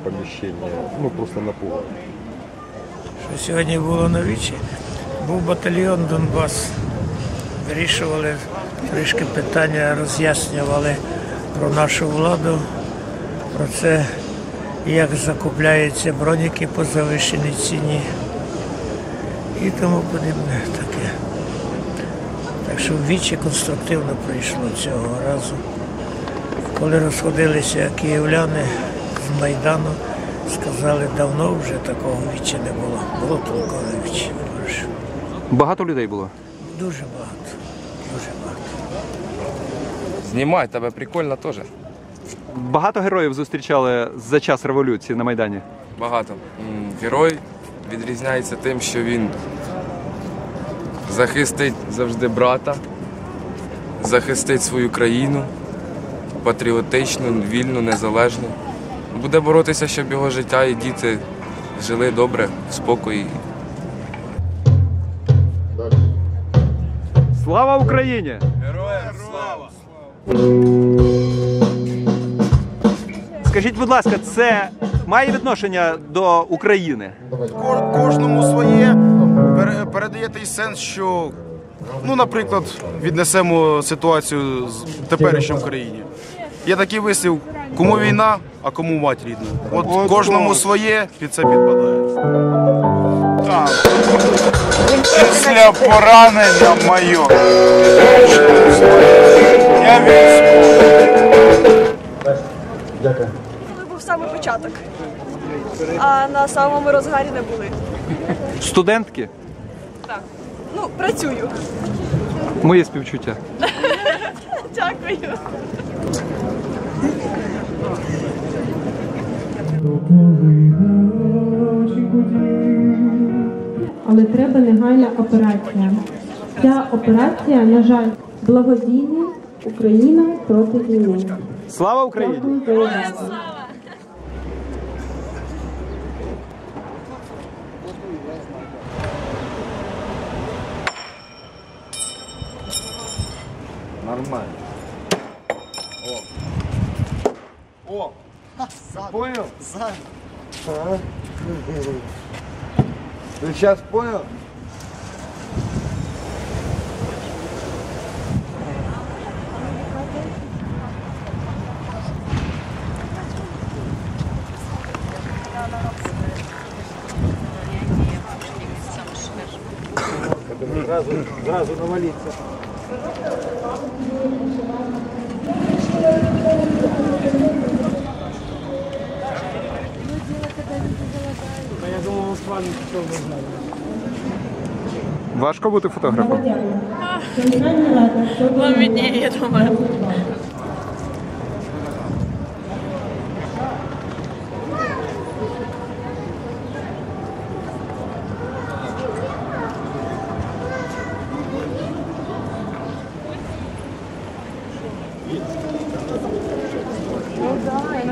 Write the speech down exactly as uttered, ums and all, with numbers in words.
помещение, ну просто напугано. Що сьогодні було на Вічі, був батальйон Донбас. Вирішували трішки питання, роз'яснювали про нашу владу, про це, як закупляються броніки по завищеній ціні і тому подібне таке. Так що в Вічі конструктивно прийшло цього разу. Коли розходилися київляни з Майдану, сказали, давно вже такого Вічі не було. Було толкове Вічі. Багато людей було? Дуже багато. Дуже багато. Знімай, тебе прикольно теж. Багато героїв зустрічали за час революції на Майдані? Багато. Герой відрізняється тим, що він захистить завжди брата, захистить свою країну, патріотичну, вільну, незалежну. Буде боротися, щоб його життя і діти жили добре, в спокої. Слава Україні! Героям слава! Скажіть, будь ласка, це має відношення до України? Кожному своє. Передає той сенс, що, ну, наприклад, віднесемо ситуацію з теперішньою в країні. Є такий вислів, кому війна, а кому мать рідна. От кожному своє під це підпадає. Так. Після поранення моє. Я військовий. Дякую. Коли був саме початок, а на самому розгарі не були. Студентки? Так. Ну, працюю. Моє співчуття. Дякую. Але треба негайна операція. Ця операція, на жаль, благодійна Україна проти війни. Слава Україні! Дякую за увагу. Нормально. О! О! Понял? Ага. Ты сейчас понял? Зразу, зразу навалиться. Я думав, з вами що ви знали. Важко бути фотографом? Вам відніє, я думаю. Ну да,